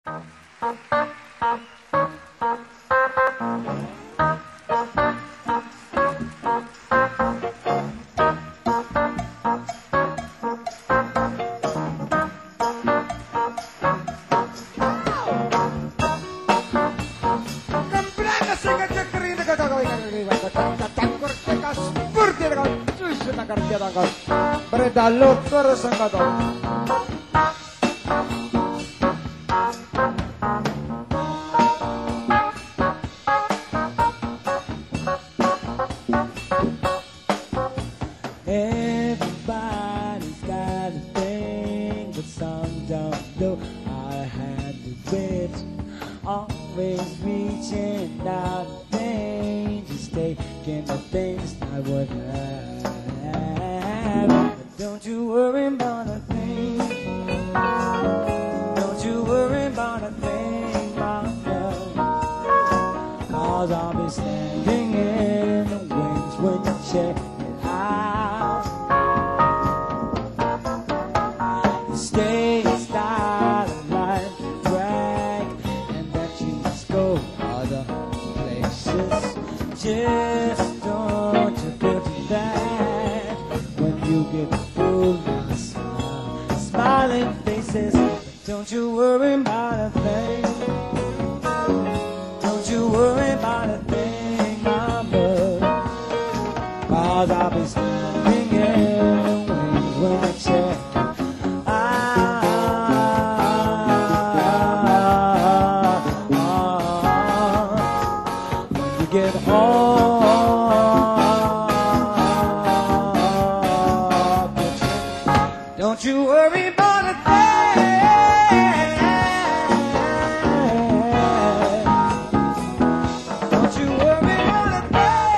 Berdalur tersengkata. Everybody's got a thing, but some don't know how to handle it. Always reaching out, just taking the things I would have. But don't you worry about a thing. Don't you worry about a thing, my love. 'Cause I'll be standing in the wings when you check it out. Stay in style of life, drag, and that you just go other places. Just don't you feel too bad when you get full of smiling faces. Don't you worry about a thing. Don't you worry about a thing, my love. 'Cause I'll be standing in the wings when you check. When you get home. Don't you worry about a thing. Don't you worry about a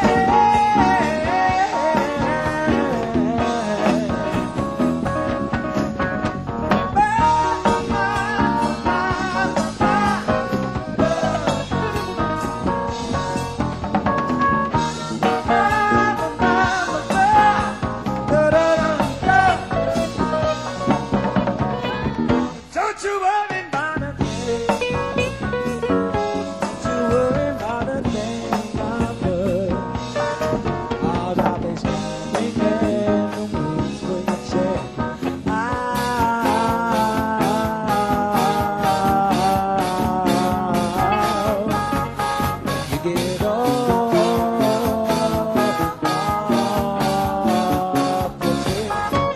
Don't you worry about a thing. Don't you worry about a thing, my love. I'll always be in the wings when you check out. You get off the trip.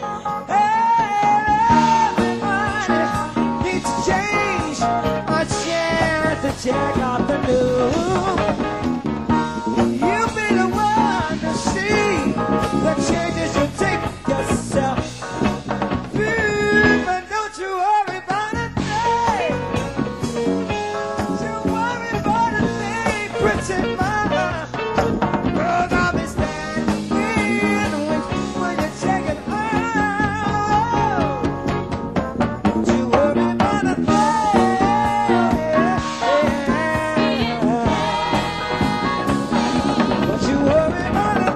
Needs to change a chance to check out the new. You'll be the one to see the changes you take yourself through. But don't you worry about a thing. Don't you worry about a thing, pretty mama. 'Cause I'll be standing when you check it out. Don't you worry about a thing. Don't you worry about a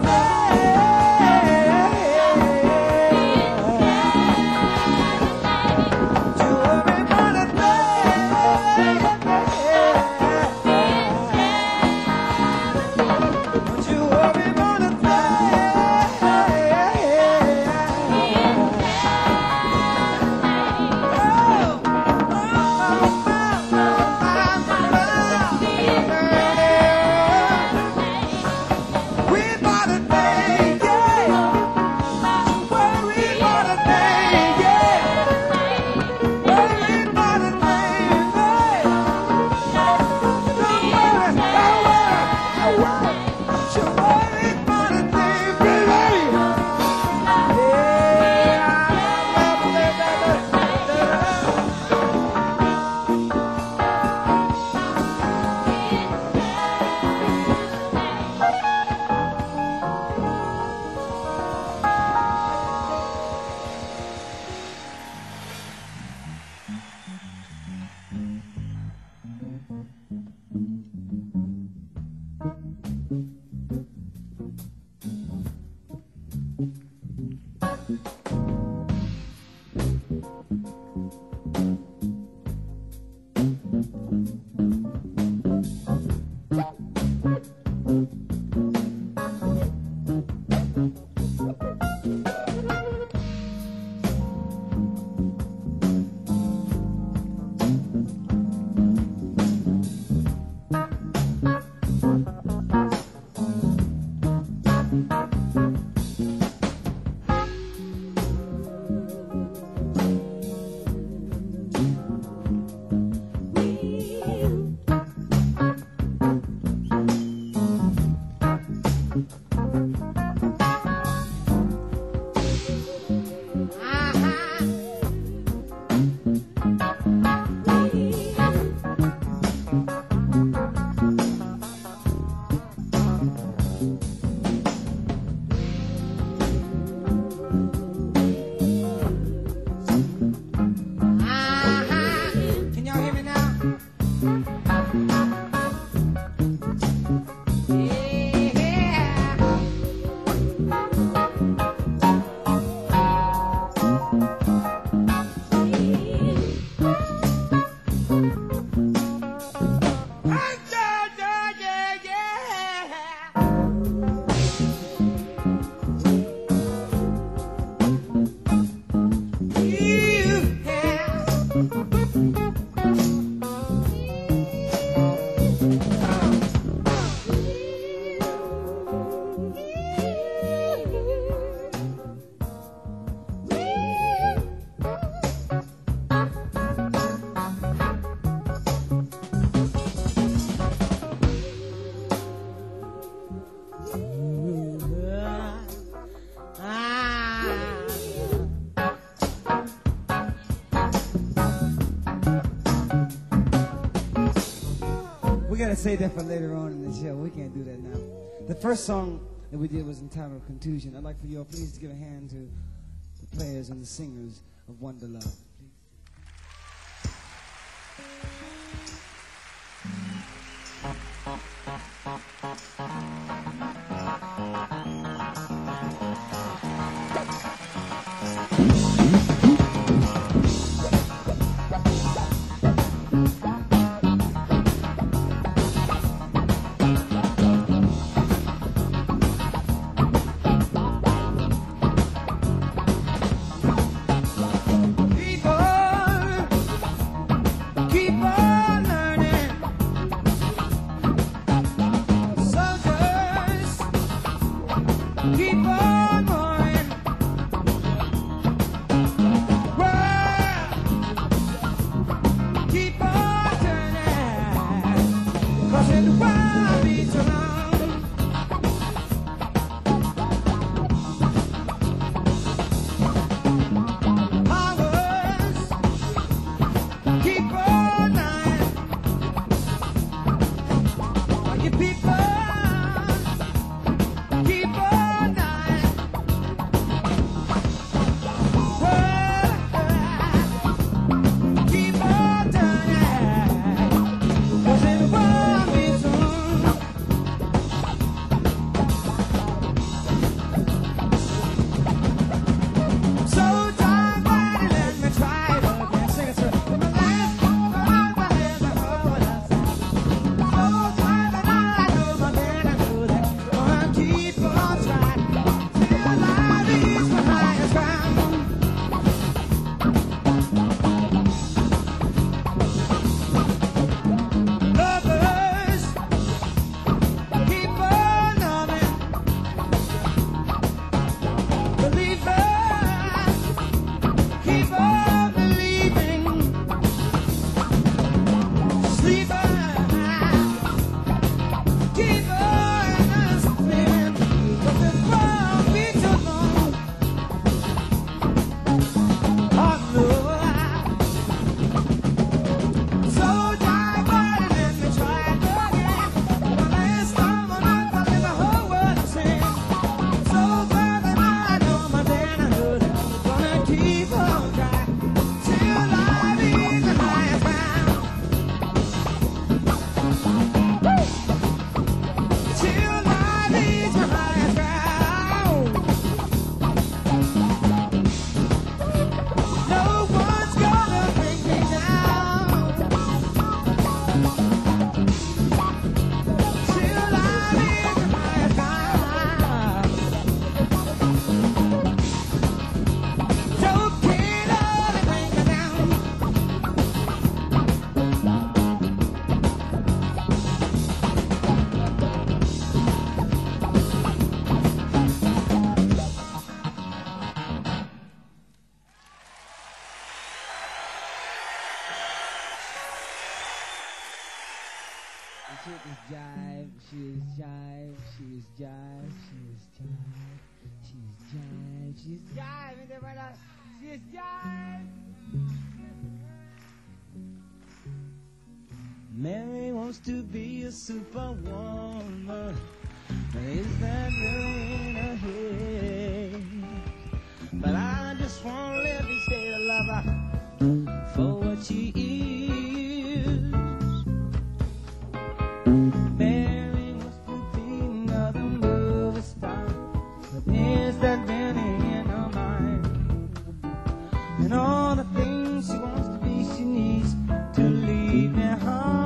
We gotta save that for later on in the show. We can't do that now. The first song that we did was entitled Contusion. I'd like for you all please to give a hand to the players and the singers of Wonder Love. Mary wants to be a superwoman. Is that really in her head? But I just want to let me stay to love her for what she is. Mary wants to be another movie star, but is that really in her mind? And all the things she wants to be, she needs to leave behind.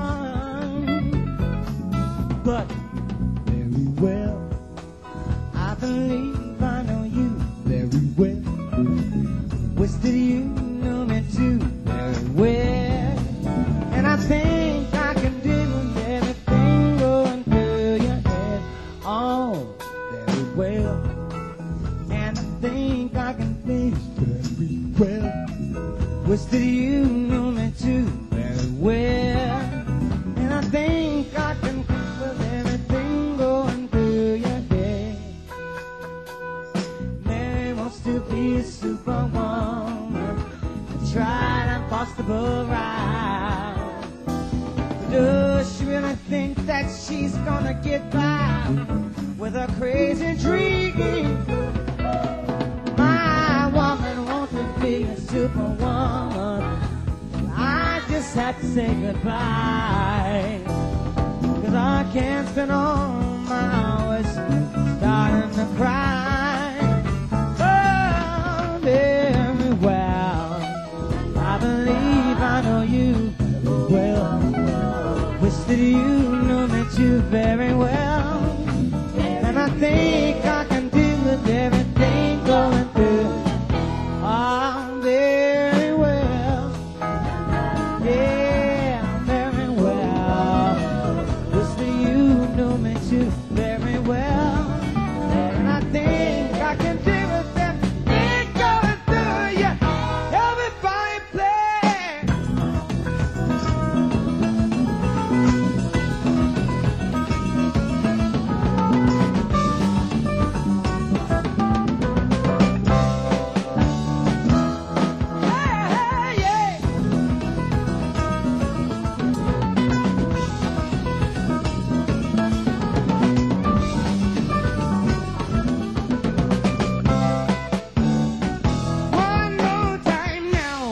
But very well, I believe I know you very well. Wish that you know me too very well. And I think I can do everything going through your head. Oh, very well. And I think I can think very well. Wish that you know me too very well. And I think I can think of everything going through your head. Mary wants to be a superwoman, tried impossible ride. Does she really think that she's gonna get by with a crazy dream? My woman wants to be a superwoman. I just have to say goodbye, 'cause I can't spend all my hours starting to cry. Oh, very well, I believe I know you well. Wish that you know me too very well. And I think I can deal with everything going through. Oh, very well. Yeah, very well. Wish that you know me too very well. And I think I can deal with everything going through. Yeah, everybody play. One more time now.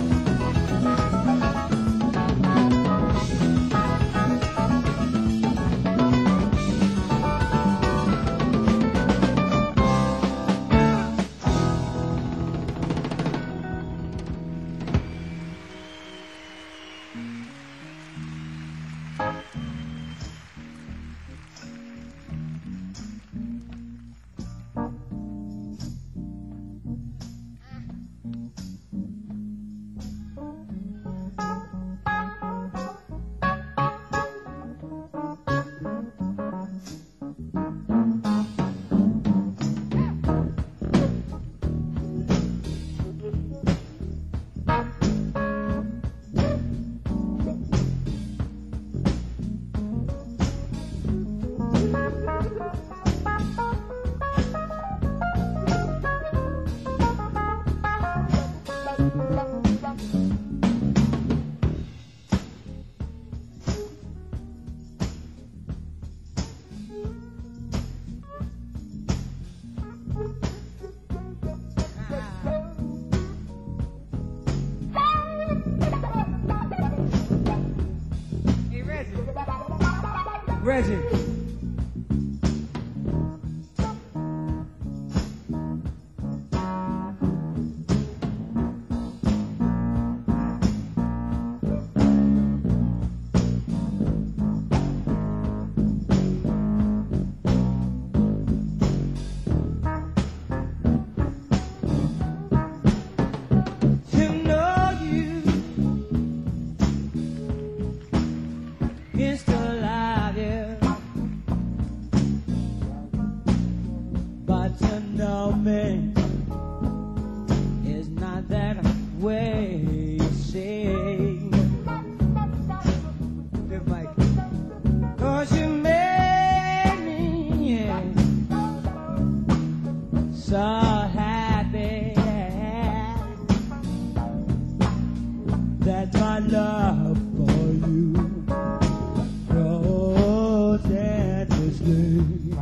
Hey, Reggie. To know you is to love you, but to know me is not that way, you see. Good Mike. 'Cause you made me, yeah, so happy that my love for you grows endlessly.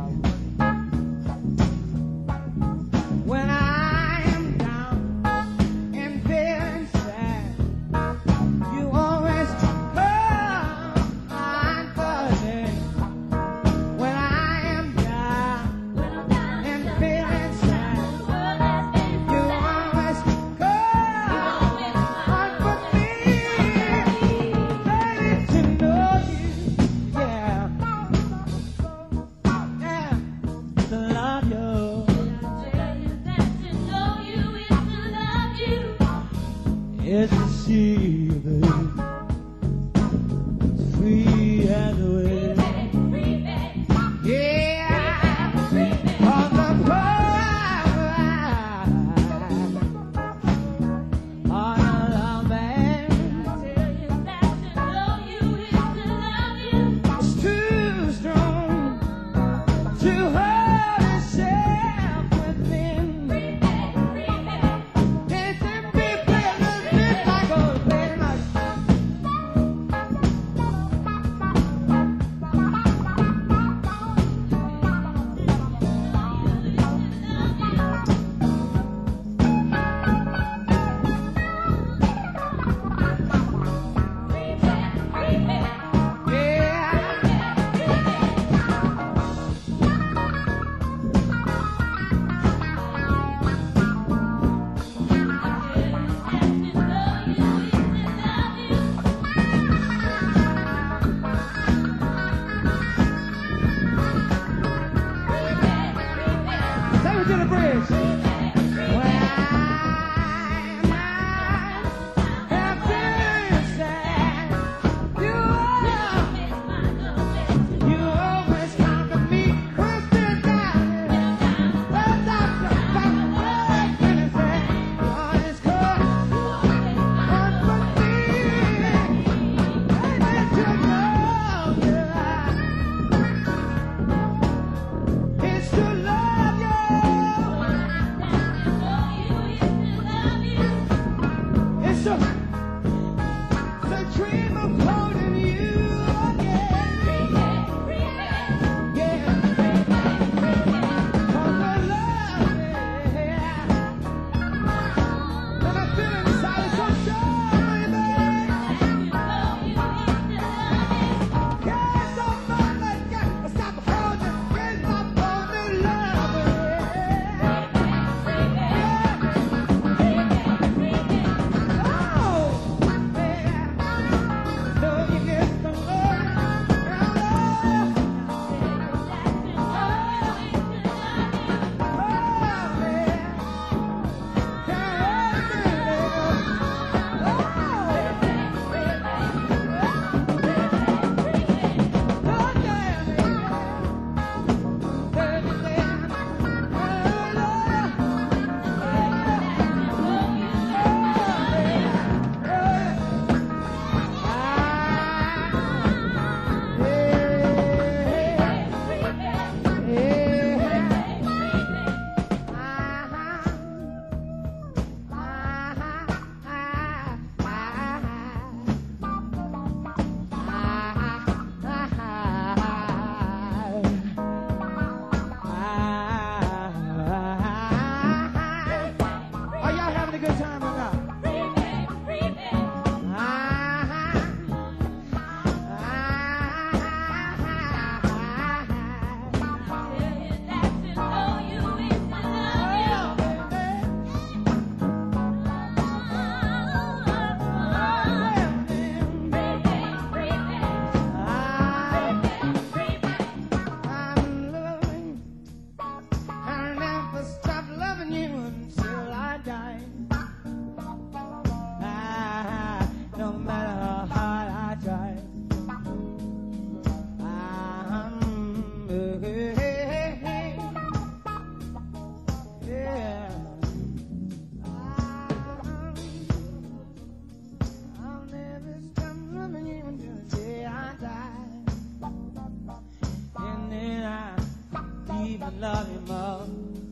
When I am down and feeling sad, you always come on for me. When I am down and feeling sad, you always come on for me. couldn't love you more.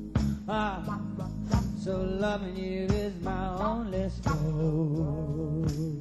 So loving you is my only score.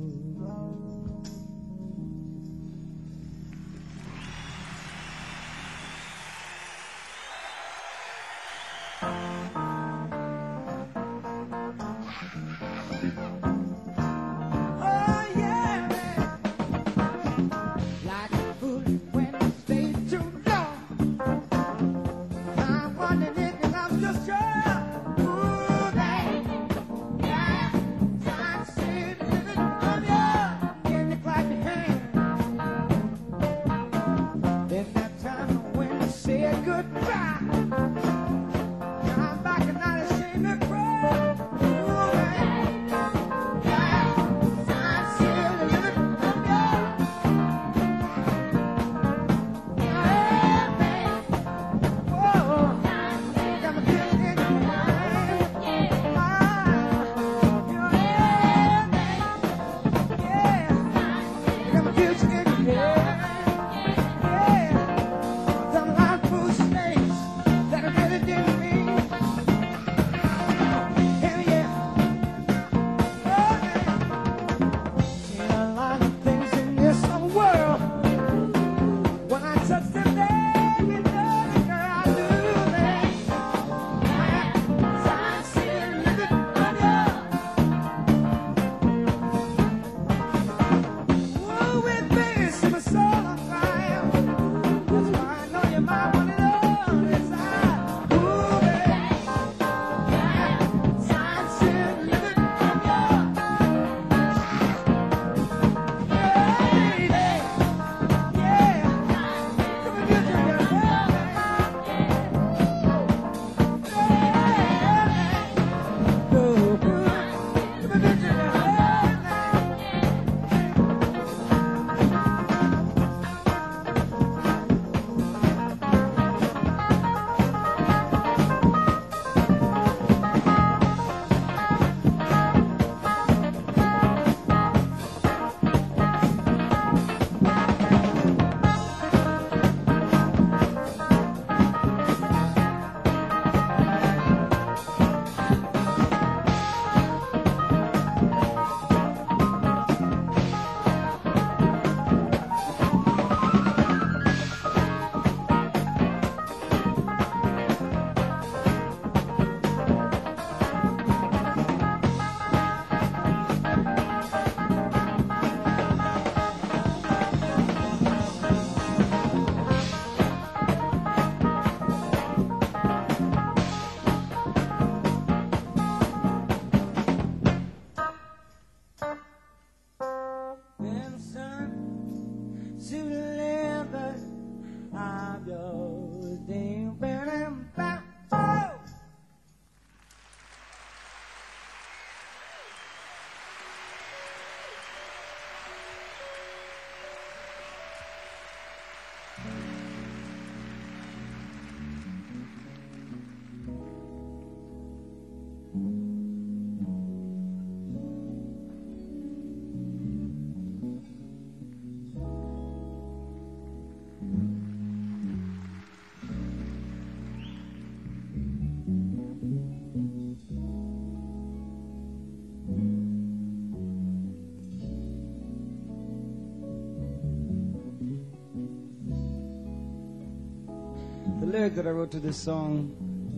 The lyric that I wrote to this song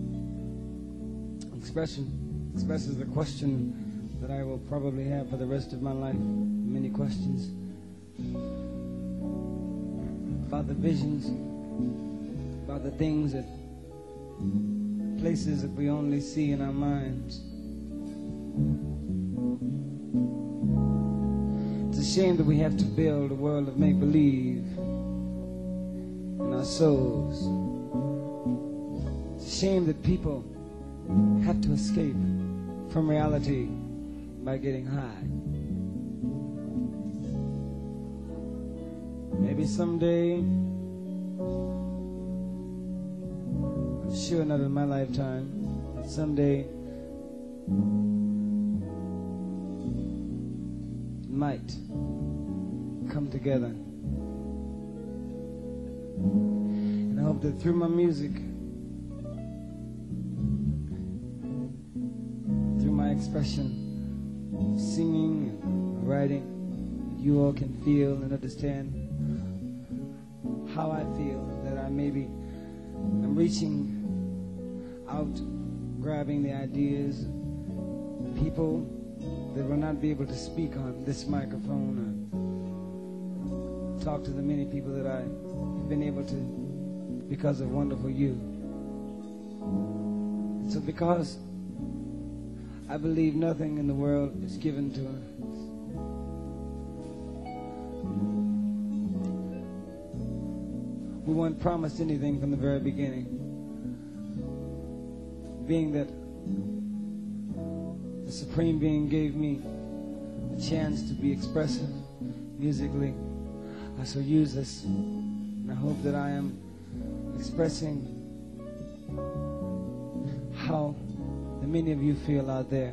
expresses the question that I will probably have for the rest of my life. Many questions about the visions, about the things that, places that we only see in our minds. It's a shame that we have to build a world of make-believe in our souls. It's a shame that people have to escape from reality by getting high. Maybe someday, I'm sure not in my lifetime, but someday it might come together. And I hope that through my music, expression, singing and writing, you all can feel and understand how I feel, that I maybe am reaching out, grabbing the ideas, people that will not be able to speak on this microphone or talk to the many people that I've been able to because of wonderful you. So because I believe nothing in the world is given to us, we weren't promised anything from the very beginning. Being that the Supreme Being gave me a chance to be expressive musically, I shall use this, and I hope that I am expressing how the many of you feel out there.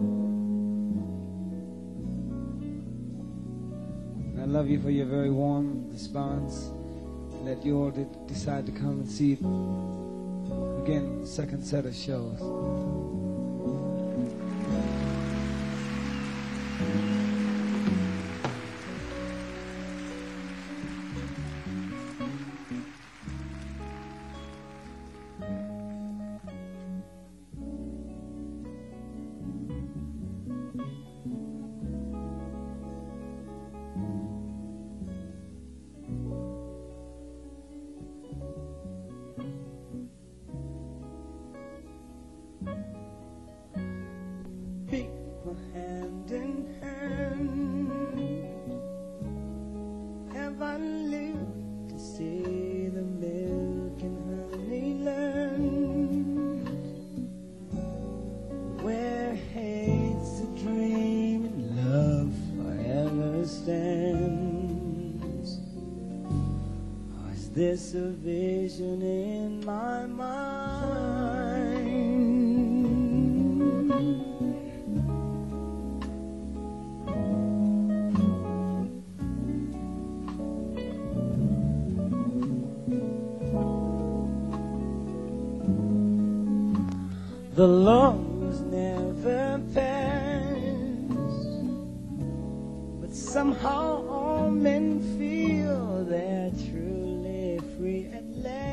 And I love you for your very warm response, and that you all did decide to come and see again, second set of shows. People hand in hand, have I lived to see the milk and honey land, where hate's a dream and love forever stands? Or is this a vision in my mind? The lungs never passed, but somehow all men feel they're truly free at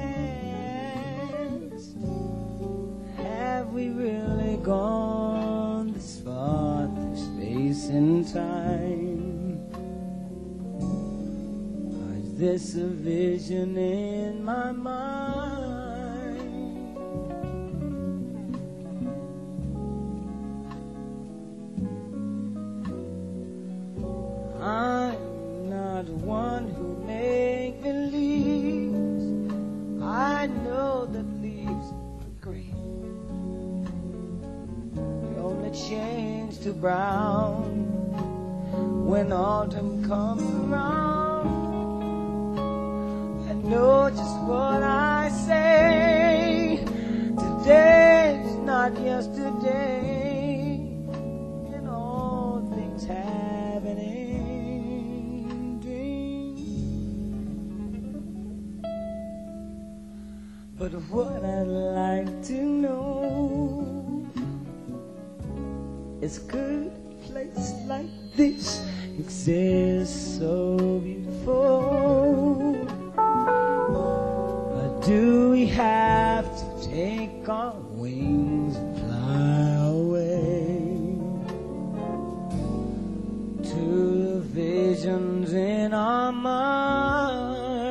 last. Have we really gone this far through space and time? Or is this a vision in my mind? I'm not one who make believes. I know that leaves are green. They only change to brown when autumn comes around. I know just what I say. Today's not yesterday, and all things have an end. But what I'd like to know is, could a place like this exist so beautiful? Or do we have to take our wings and fly away to the visions in our mind?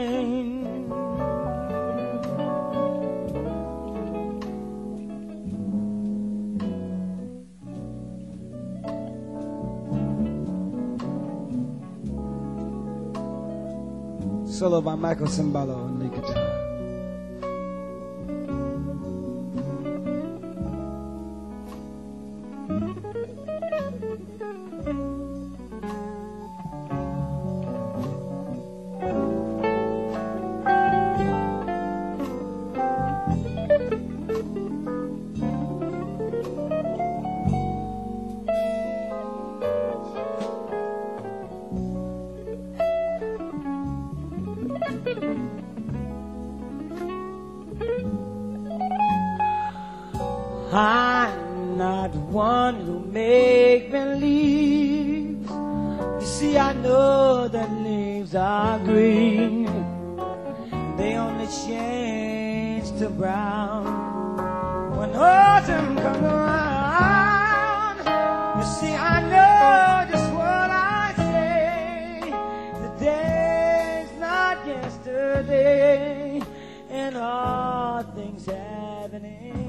Solo by Michael Cimbalo on lead guitar. one who make believe. You see, I know that leaves are green. They only change to brown when autumn comes around. You see, I know just what I say. The day's not yesterday, and all things have an ending.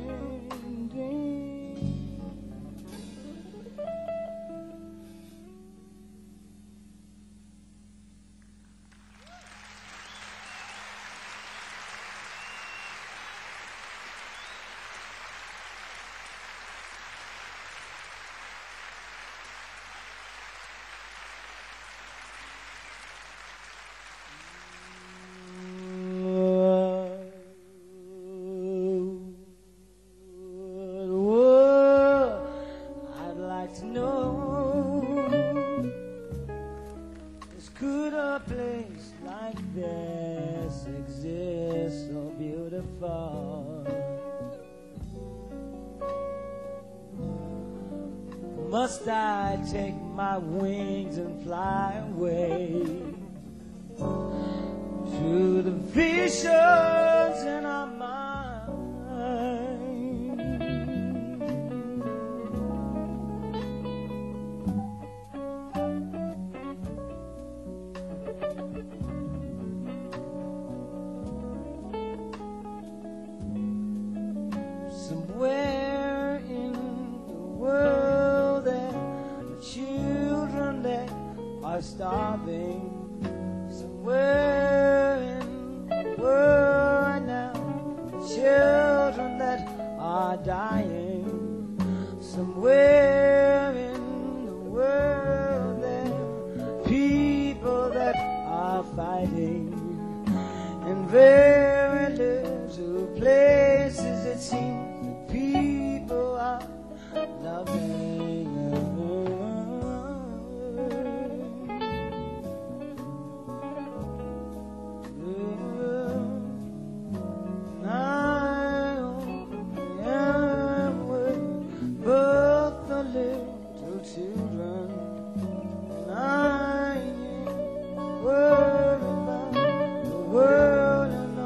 Must I take my wings and fly away to the visions in our mind? Somewhere in the world are starving. Somewhere in the world right now, children that are dying. Somewhere in the world there are people that are fighting. In very little places it seems that people are loving. World and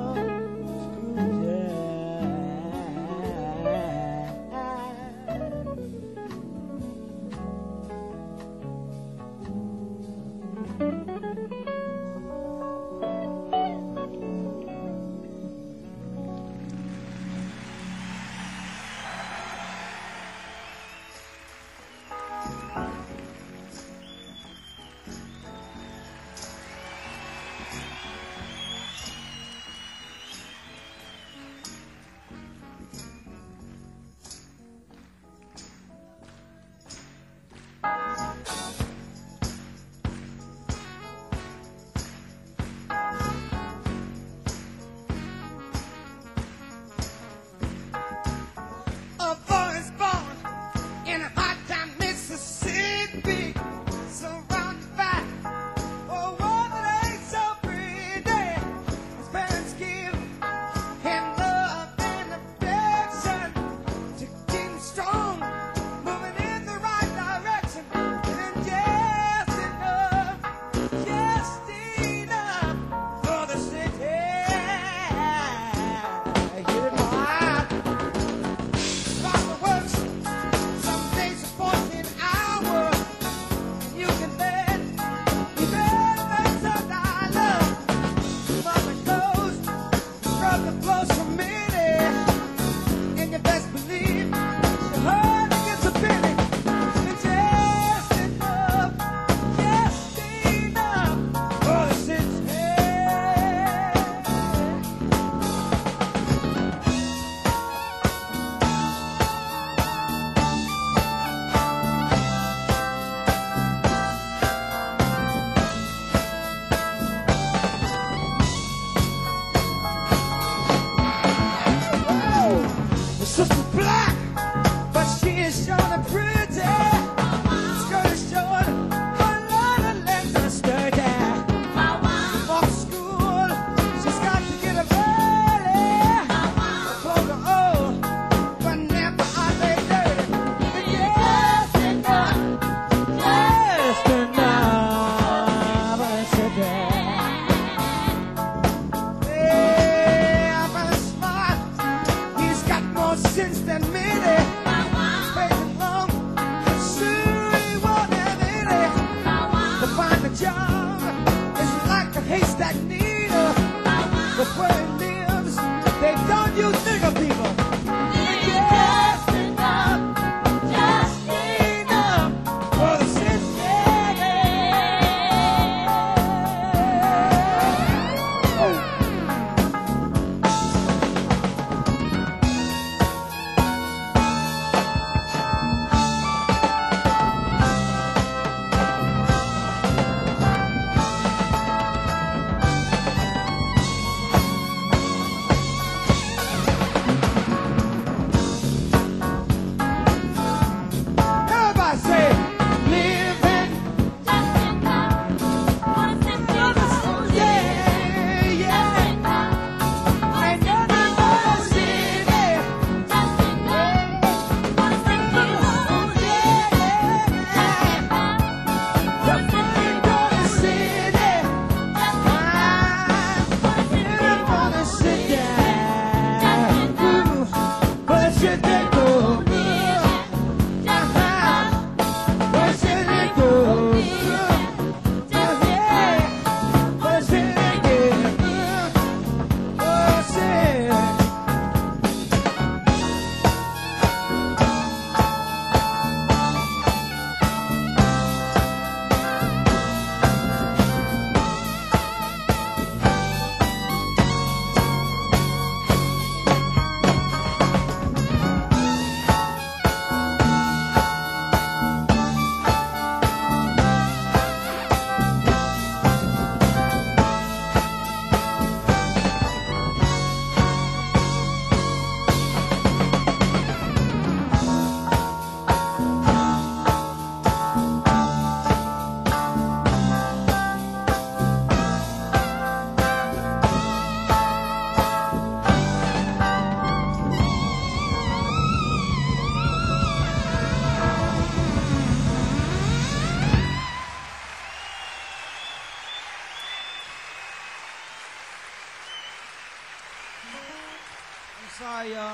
Sorry, y'all.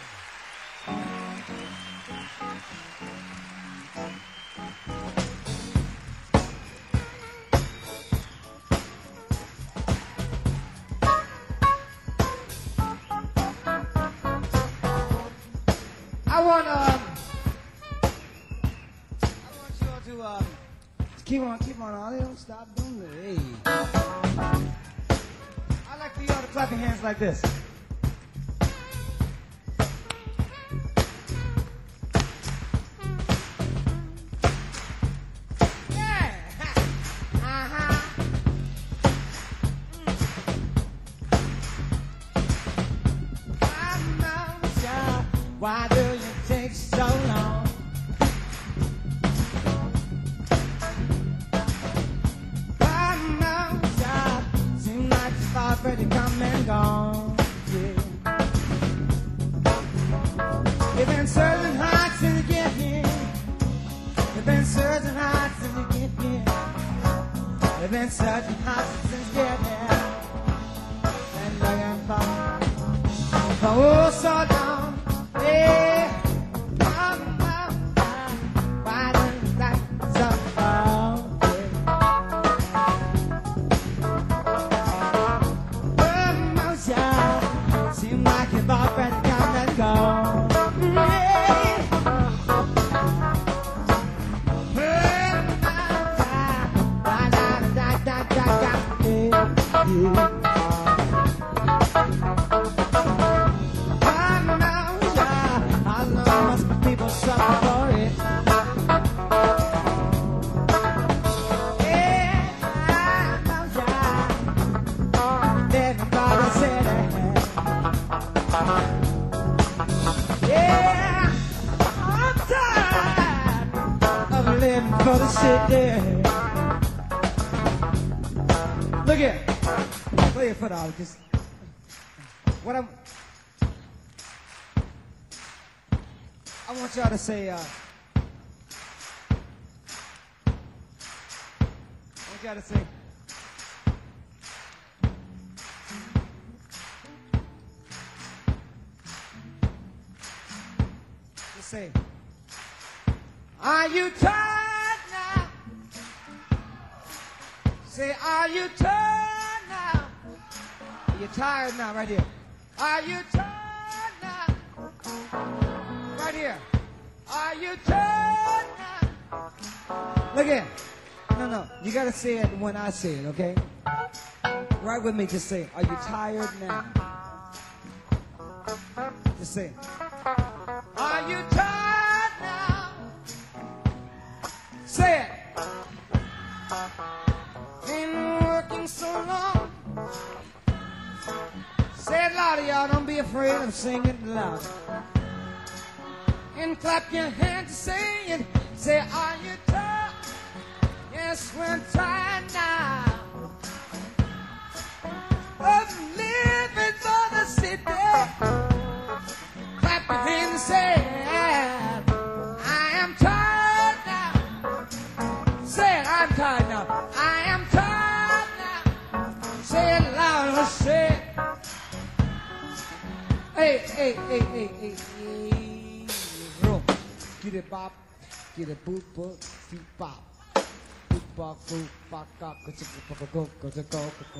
I want you all to keep on. I don't stop doing it. Hey. I like for y'all to clap your hands like this. Why do you take so long? I know, child, seems like it's already come and gone. Yeah. You've been searching hard since you get here. You've been searching hard since you get here. You've been searching hard since you get here. And looking for oh, so long. Yeah, why don't that so long? Emotion seems like you've already come and gone. People suffer for it. Yeah, I know, yeah. Everybody said it. Yeah, I'm tired of living for the city. Look here. Put your foot out. Just what I want y'all to say, I want y'all to say, just say, are you tired now? Say, are you tired now? You're tired now, right here. Are you tired now? Right here. Are you tired now? Look here. No. You gotta say it when I say it, okay? Right with me, just say, are you tired now? Just say, are you tired now? Say it. Been working so long. Say it louder, y'all. Don't be afraid of singing it loud. And clap your hands, say it. Say, are you tired? Yes, we're tired now of living for the city. Clap your hands and say, I am tired now. Say it, I'm tired now. I am tired now. Say it louder, say it. Hey. Get it bop, get it boop, boop, feet bop. Boop, bop, boop, bop, bop, go.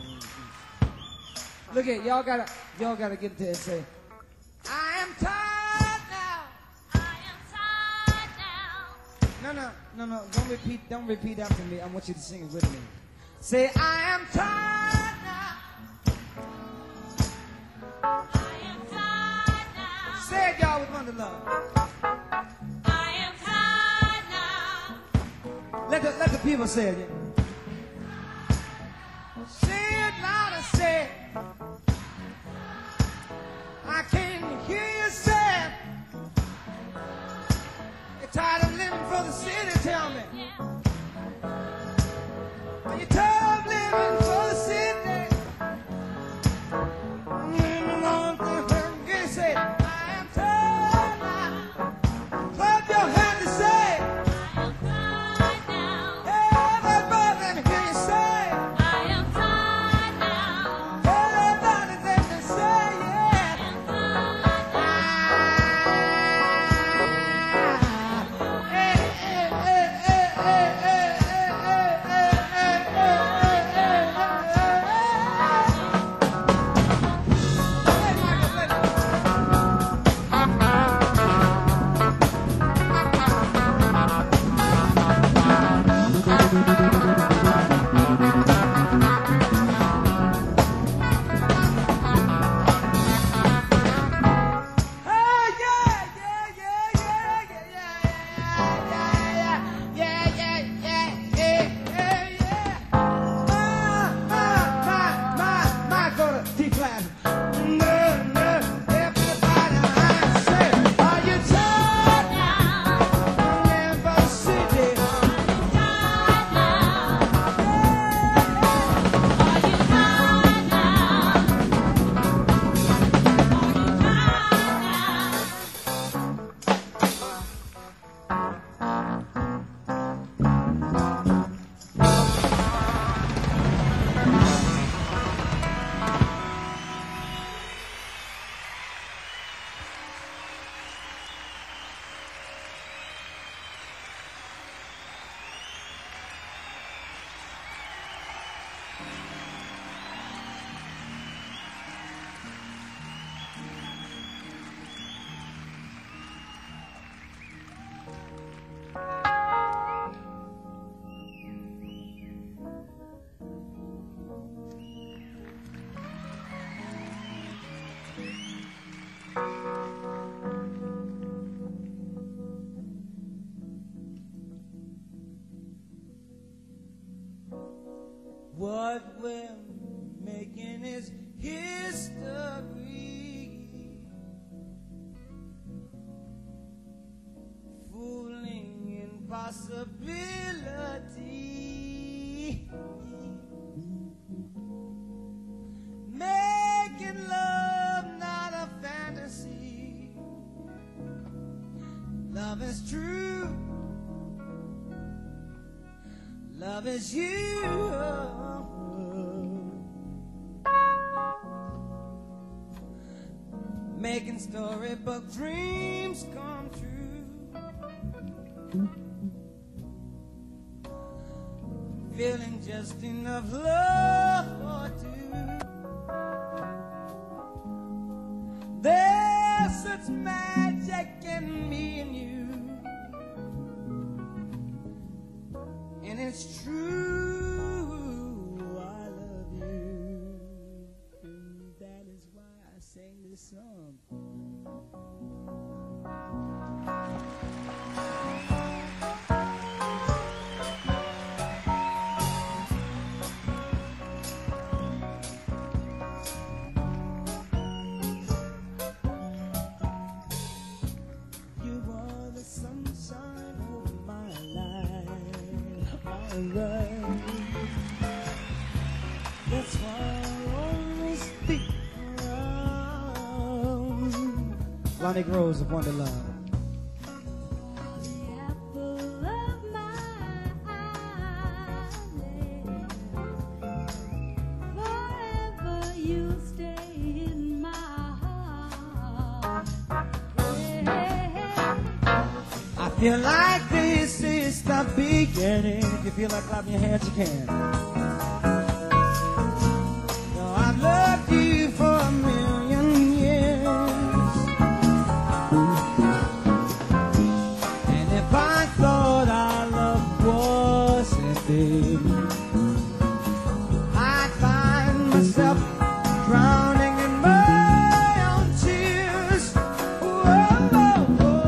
Look at y'all gotta get there and say, I am tired now. I am tired now. No. Don't repeat after me. I want you to sing it with me. Say, I am tired now. I am tired now. Say it, y'all, with one to love. Let the people say it. Say it louder, say it. I can't hear you say it. You're tired of living for the city, tell me. Are you tired of living for the city? Say it. I am tired now. Clap your hands and say it. What we're making is history. Fooling impossibility. Making love not a fantasy. Love is true. Love is you. Making storybook dreams come true. Feeling just enough love for two. There's such magic in me and you, and it's true. I love you, and that is why I sing this song. You are the sunshine of my life, my life. That's why I always think around. Lonnie Groves of Wonderland. I feel like this is the beginning. If you feel like clapping your hands, you can. No, I've loved you for a million years, and if I thought our love wasn't big, I'd find myself drowning in my own tears. Whoa, whoa,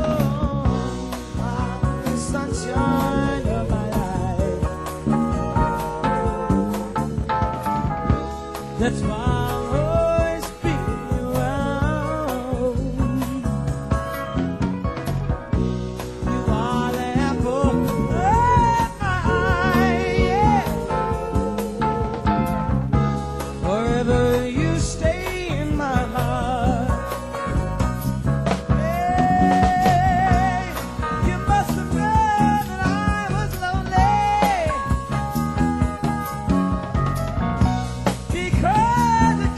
whoa. The sunshine of my life. That's why I'll always be around. You are the apple of my eye, yeah. Forever you stay in my heart. Hey, you must have known that I was lonely, because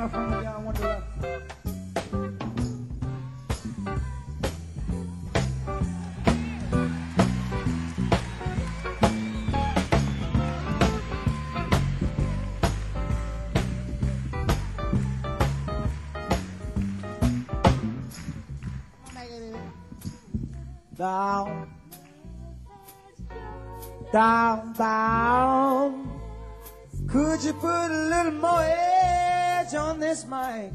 my friend John Wonderland. Down, down, down. Could you put a little more edge on this mic?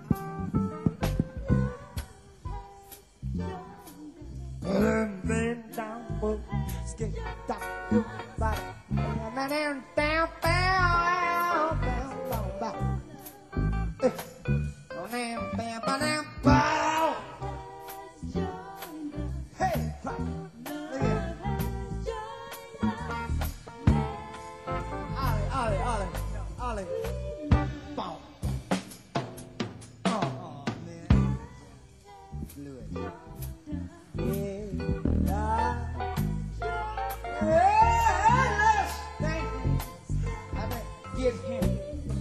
Bend down, book, skip, down, book, back, down, down, down, down, down, down. Down, down, down, down. Hey, clap. Look at Ollie. Boom. Oh, man. Blew it. Give him.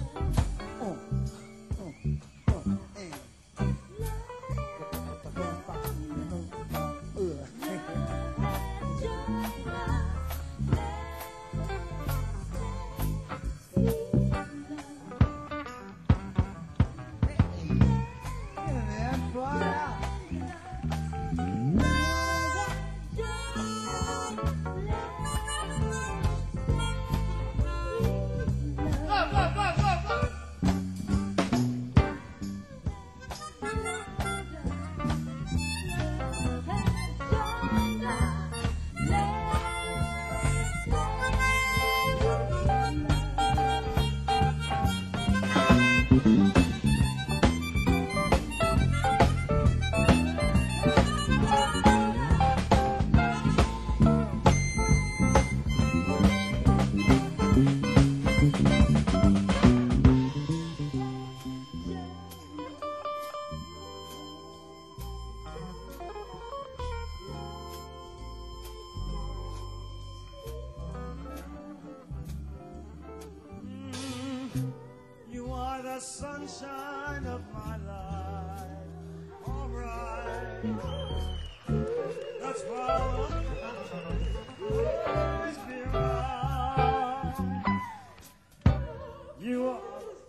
Sunshine of my life, all right. That's why I'll always be right. You are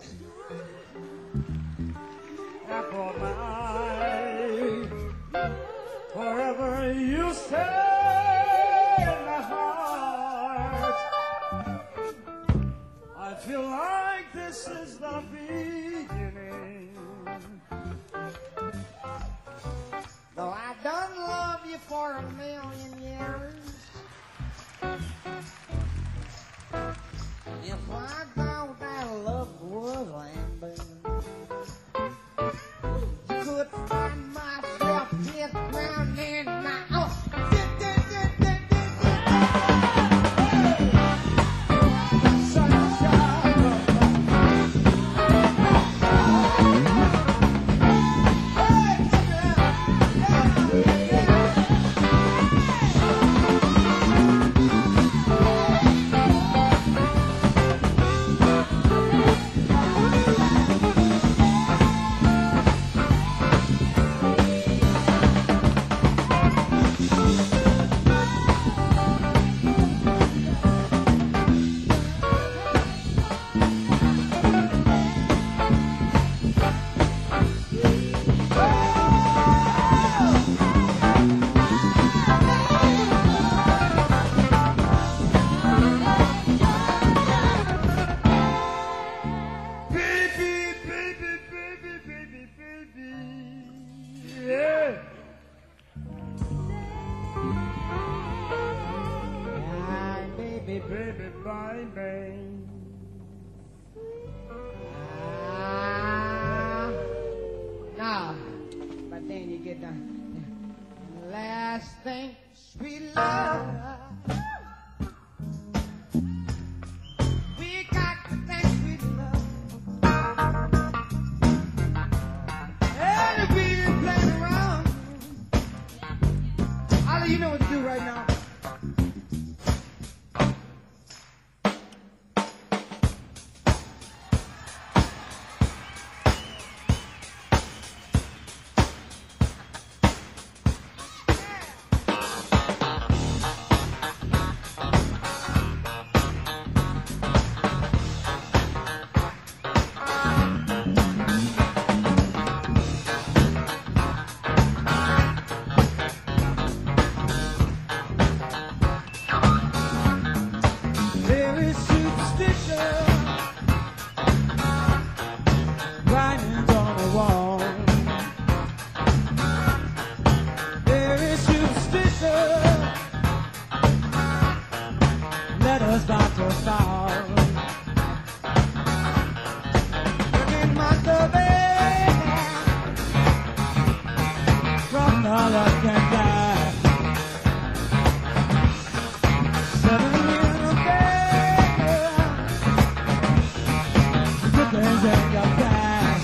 apple of my eye, forever you stay in my heart. I feel like this is the beginning. Though I done love you for 1,000,000 years, if I thought that love was landing, you could find myself just round in my baby, bye, babe. No, but then you get the last thing, sweet love. We got to thank sweet love. And we been playing around. All you know what to do right now. mother can die. Suddenly in a bed, the things in your past.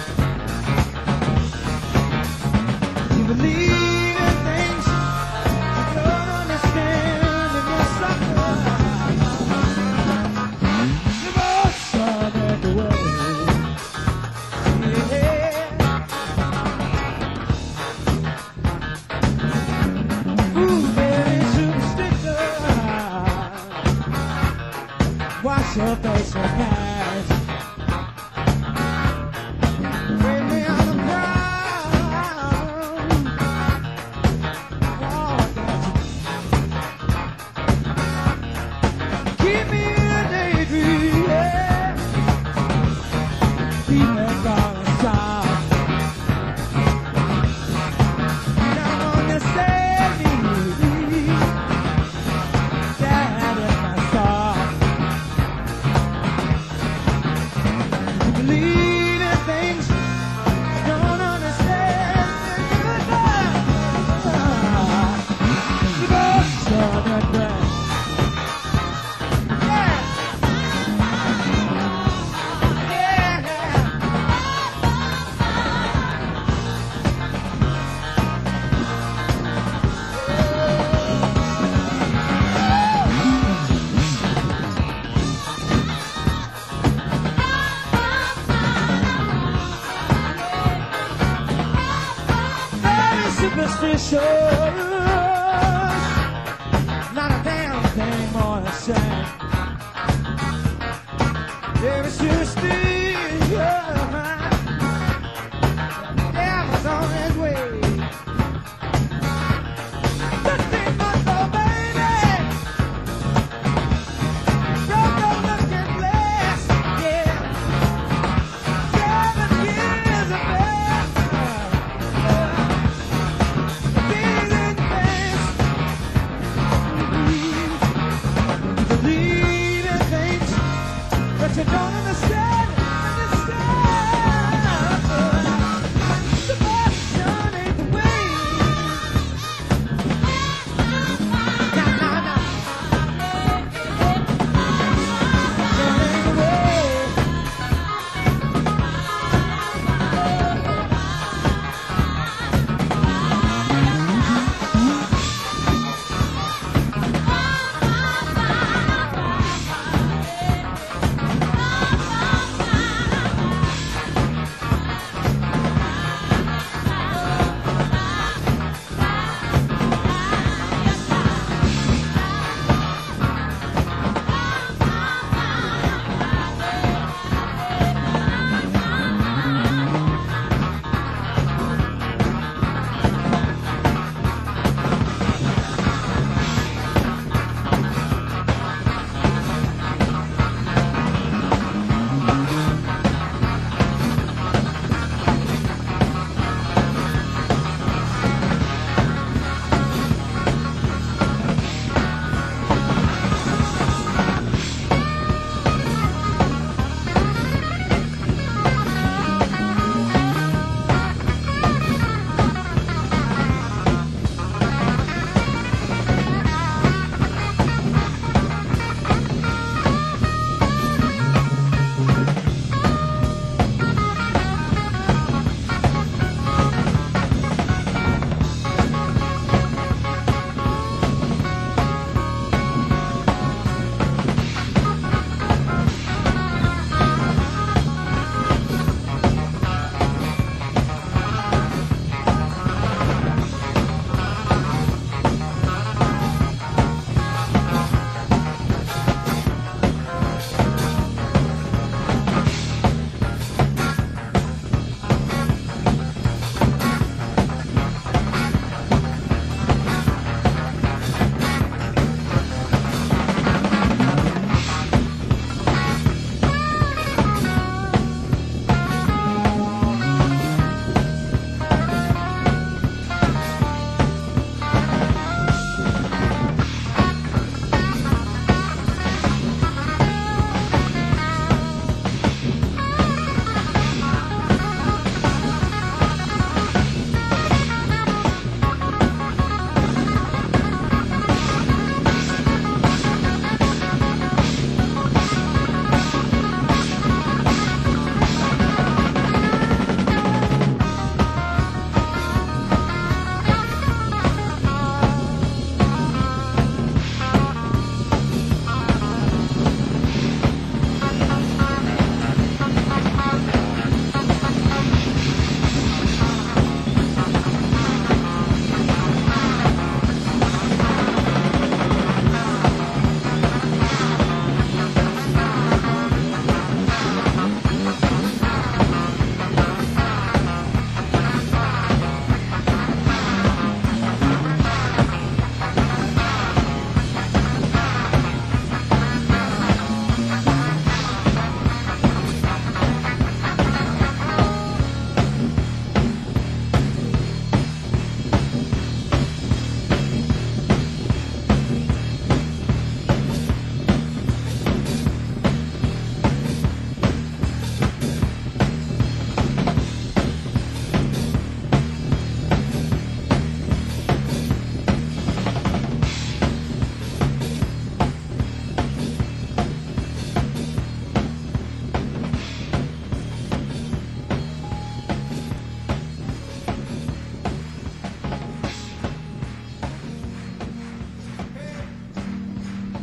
You believe in things you don't understand, and you suffer. The most of the world. Wash your face with cash. Bring me on the ground. Oh, keep me in a daydream. Yeah. Keep me going soft. Now on the same knee. Dad in my soul. Believe in things you don't understand. The ghosts of the grass. Superstitious, not a damn thing more to say. Very superstitious, the devil's on his way. 15-month old baby, broke up looking glass, yeah. 7 years of bed. Believe in things that you don't understand.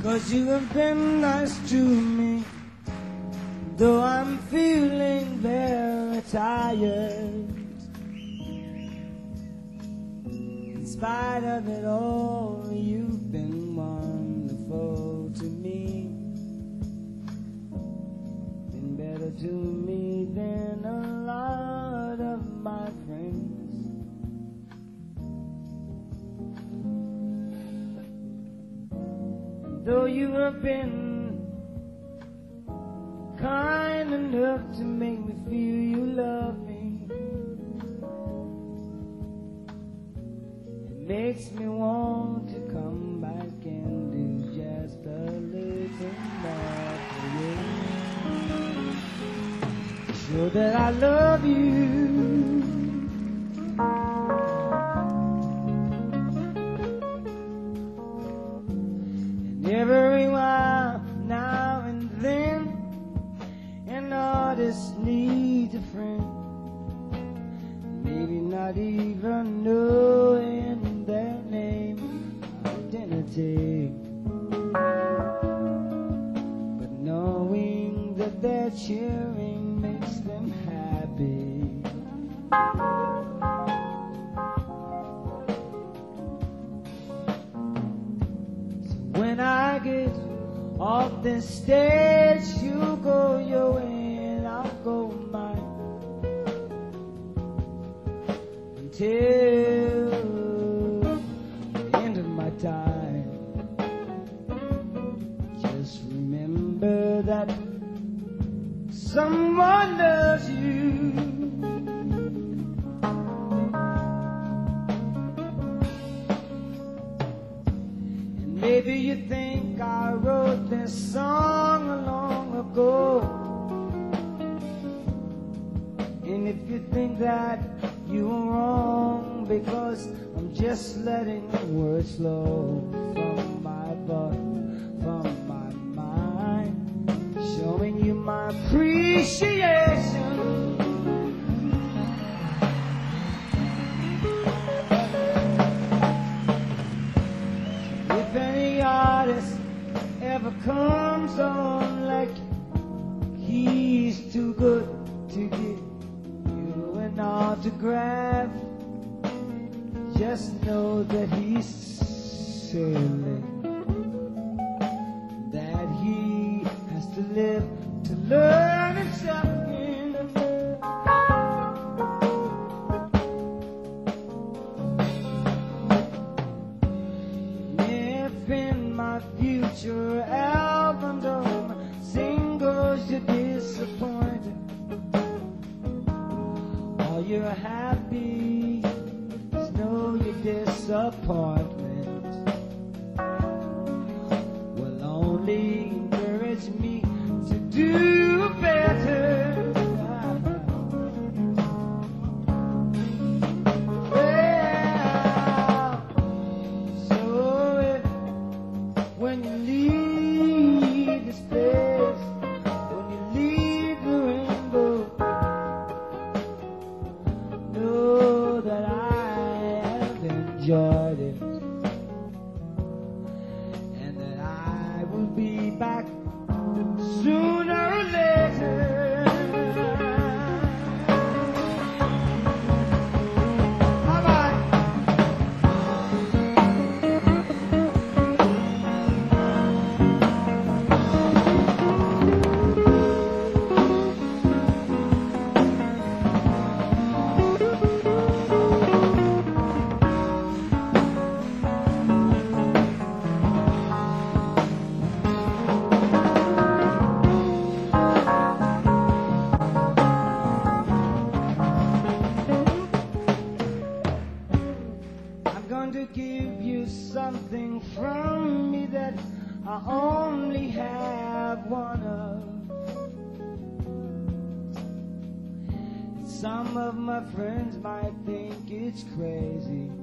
'cause you have been nice to me. Though I'm feeling very tired, in spite of it all, you've been wonderful to me. Been better to me than a lot of my friends. And though you have been kind enough to make me feel you love me, it makes me want to come back and do just a little more for you. Show that I love you. And every while, now and then, an artist needs a friend, maybe not even knowing their name, identity, but knowing that their cheering makes them happy. So when I get off this stage, you go your way and I'll go mine, until the end of my time. Just remember that someone loves you. And maybe you think I wrote this song long ago, and if you think that you are wrong, because I'm just letting the words flow from my body, from my mind, showing you my appreciation. If any artist ever comes on like he's too good to give you an autograph, just know that he's sailing, that he has to live to learn himself again. If in my future album singles you're disappointed, or you're happy, just know your disappointment will only encourage me to do better. Well, so if when you leave this place, when you leave the rainbow, know that I have enjoyed it, and that I will be back sooner or later. Bye-bye. I'm going to give you something from me that I only have one of. Some of my friends might think it's crazy,